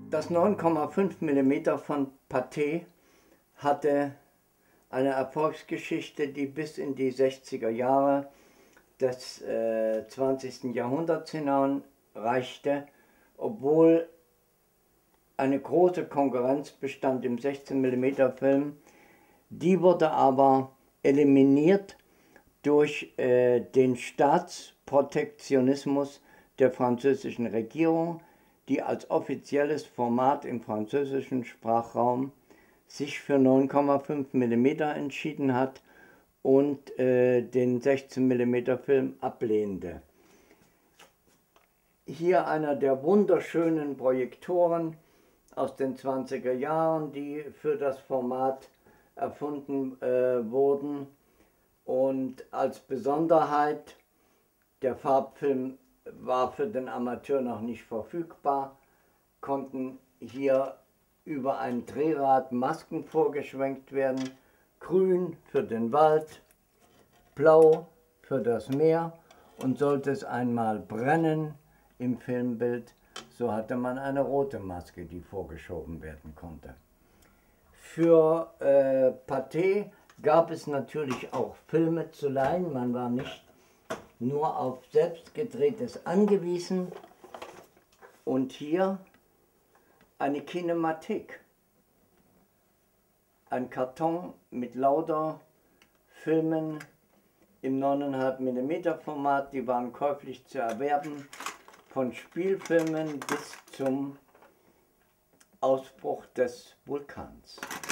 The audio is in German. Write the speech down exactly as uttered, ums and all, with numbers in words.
Das neun Komma fünf Millimeter von Pathé hatte eine Erfolgsgeschichte, die bis in die sechziger Jahre des äh, zwanzigsten Jahrhunderts hinein reichte, obwohl eine große Konkurrenz bestand im sechzehn Millimeter Film. Die wurde aber eliminiert durch äh, den Staatsprotektionismus der französischen Regierung, die als offizielles Format im französischen Sprachraum sich für neun Komma fünf Millimeter entschieden hat und äh, den sechzehn Millimeter Film ablehnte. Hier einer der wunderschönen Projektoren aus den zwanziger Jahren, die für das Format erfunden äh, wurden. Und als Besonderheit, der Farbfilm war für den Amateur noch nicht verfügbar, konnten hier über ein Drehrad Masken vorgeschwenkt werden. Grün für den Wald, blau für das Meer, und sollte es einmal brennen im Filmbild, so hatte man eine rote Maske, die vorgeschoben werden konnte. Für äh, Pathé gab es natürlich auch Filme zu leihen. Man war nicht nur auf selbstgedrehtes angewiesen. Und hier eine Kinemathek. Ein Karton mit lauter Filmen im neun Komma fünf Millimeter Format, die waren käuflich zu erwerben, von Spielfilmen bis zum Ausbruch des Vulkans.